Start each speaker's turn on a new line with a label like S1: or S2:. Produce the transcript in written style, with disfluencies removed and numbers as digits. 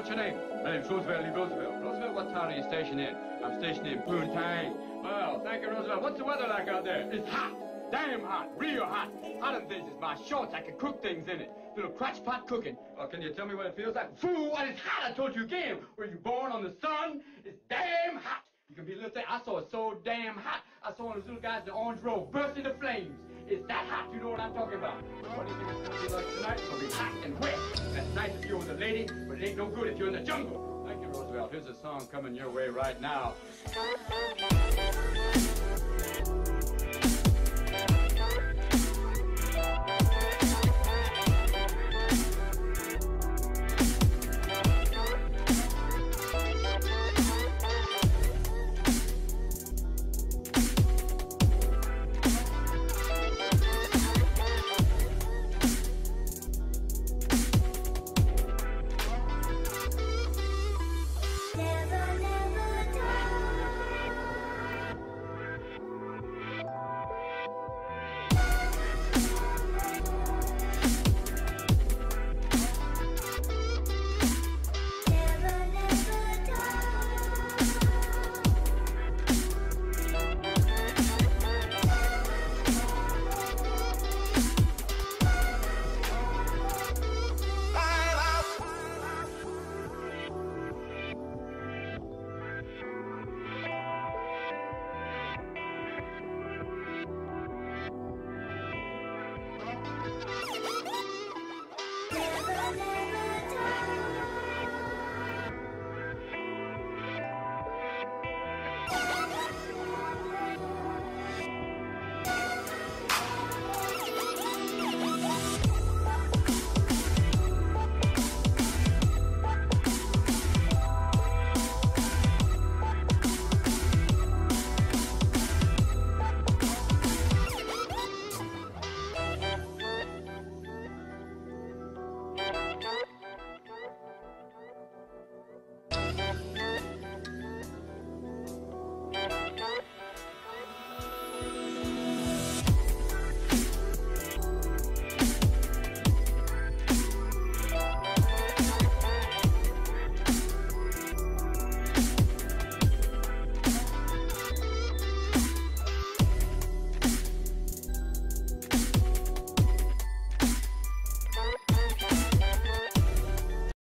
S1: your name? My name's Roosevelt Lee Roosevelt. Roosevelt, what town are you stationed in? I'm stationed in Poontang. Well, thank you, Roosevelt. What's the weather like out there? It's hot. Damn hot. Real hot. Hotter than this is my shorts. I can cook things in it. Little crotch pot cooking. Oh, can you tell me what it feels like? Fool, and it's hot. I told you again. Were you born on the sun? It's damn hot. You can be a little thing. I saw it so damn hot. I saw one of those little guys in the orange robe burst into flames. It's that hot. You know what I'm talking about. What do you think it's going to be like tonight? It's going to be hot and wet. That's nice if you're with a lady, but it ain't no good if you're in the jungle. Thank you, Roosevelt. Here's a song coming your way right now.